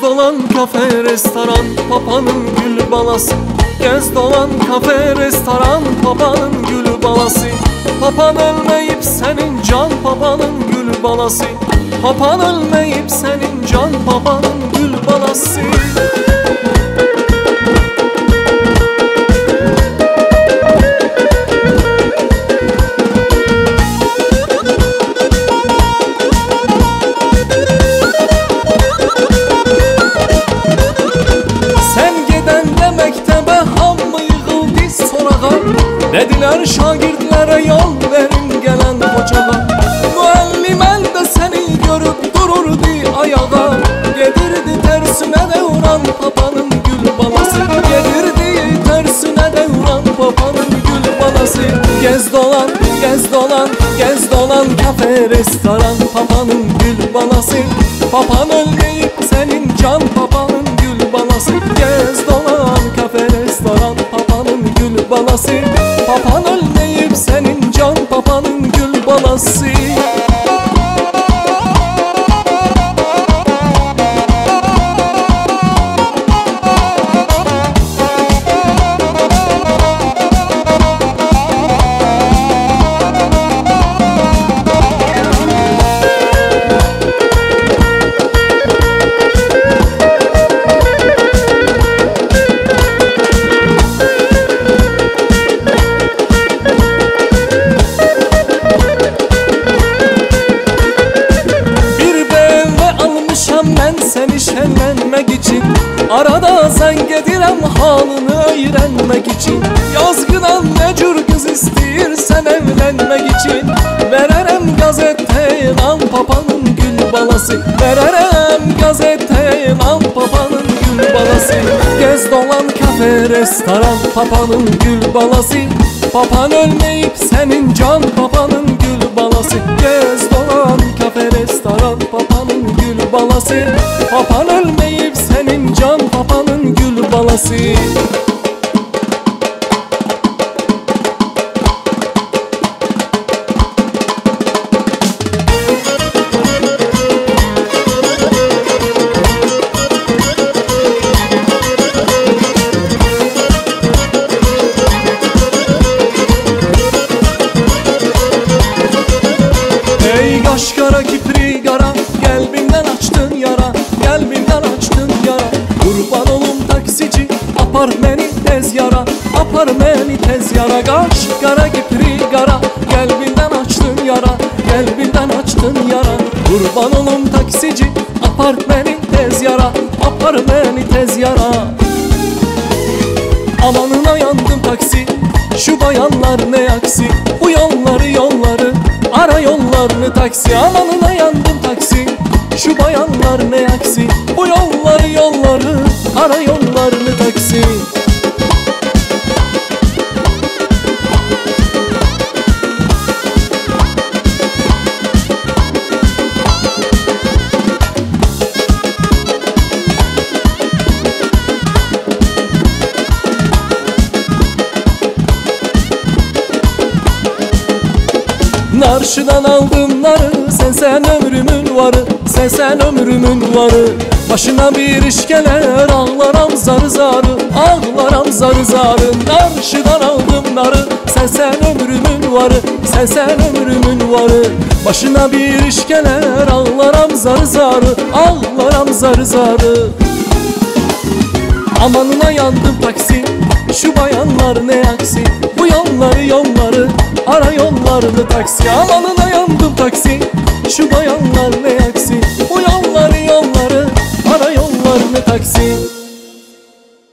Gez dolan kafe restoran papanın gül balası. Gez dolan kafe restoran papanın gül balası. Papan ölmeyip senin can papanın gül balası. Papan ölmeyip senin can papanın gül balası. Dediler şagirdlere yol verin gelen hocalar. Müellim elde seni görüp dururdu ayağa. Gedirdi tersine devran papanın gül balası. Gedirdi tersine devran papanın gül balası. Gez dolan, gez dolan, gez dolan kafe restoran papanın gül balası. Papan ölmeyip senin can papanın gül balası. Gez dolan kafe restoran papanın gül balası. Papan ölmeyip senin can papanın gül balası. Seni şenlenmek için arada sen gedirem halını öğrenmek için. Yazgıdan ne cür kız istiyorsan evlenmek için. Vererem gazeteye an papanın gül balası. Vererem gazeteye an papanın gül balası. Gez dolan kafe restoran papanın gül balası. Papan ölmeyip senin can papanın gül balası. Gez dolan kafe restoran papanın gül balası. Papan ölmeyip senin can papanın gül balası. Ey kaşkara kipri gara, kalbimden açtın yara, kalbimden açtın yara. Kurban olum taksici, apar beni tez yara, apar beni tez yara. Kaşkara kipri gara, kalbimden açtın yara, kalbimden açtın yara. Kurban olum taksici, apar beni tez yara, apar beni tez yara. Amanına yandım taksi, şu bayanlar ne aksi. Bu yolları ara yollarını taksi. Amanına yandım taksi, şu bayanlar ne aksi. Bu yolları ara yollarını taksi. Narşıdan aldım narı, sen ömrümün varı, sen ömrümün varı. Başına bir iş gelir ağlaram zarı zarı, ağlaram zarı zarı. Narşıdan aldım narı, sen ömrümün varı, sen ömrümün varı. Başına bir iş gelir ağlaram zarı zarı, ağlaram zarı zarı. Amanına yandım taksi, şu bayanlar ne aksi. Bu yolları ara yollarını taksi. Amanına yandım taksi,